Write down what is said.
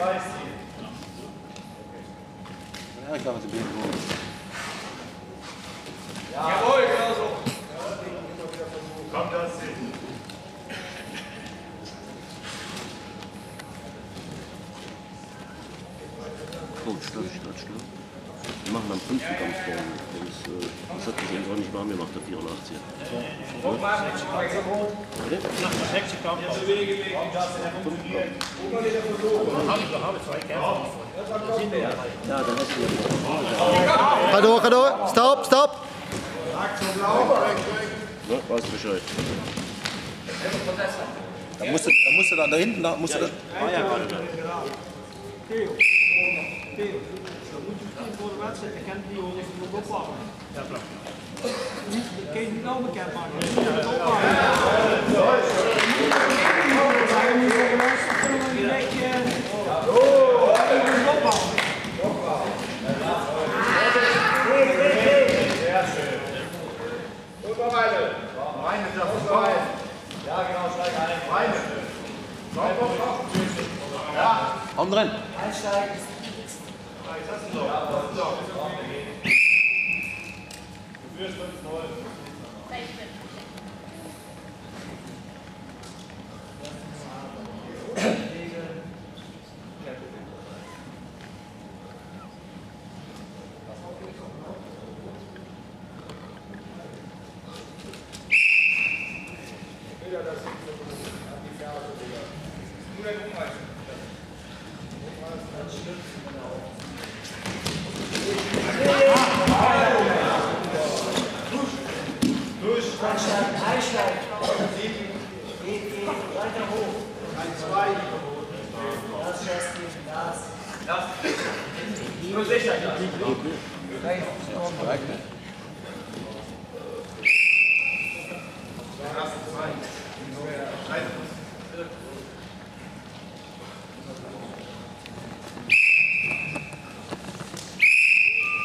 Ja, ich glaube, sie bin gut. Jawohl, genau so. Kommt das hin. Oh, stopp. Wir machen am 5. Kampf vorne. Das hat sich einfach nicht warm gemacht, der 84er. Druck machen, Bitte? Nach der 6. Kampf. jetzt Wege legen, das in der Funktion. Habe zwei Kämpfer. Ja, dann hast du ja. Hallo, stopp! Ja, weißt Bescheid. Da musst du da hinten, da musst du da. Ah ja, gerade da. Theo, dan moet je meteen voor de wedstrijd bekend die jongens moet opvangen. Ja, klopt. Dat kun je niet nou bekend maken. Je moet het opvangen. Zijn we niet voor de wedstrijd, kunnen we een beetje opvangen. Sehr schön. Gut, noch eine. Reine, das ist rein. Ja, genau, steig ein. Reine. Ja. Arm drin. Einsteigen. Das ist doch. Ja, das ist doch. Du führst 5-0. Einsteigen. Geht weiter hoch. 1-2. Das festnehmen, das. Nur sicher. Erste 2.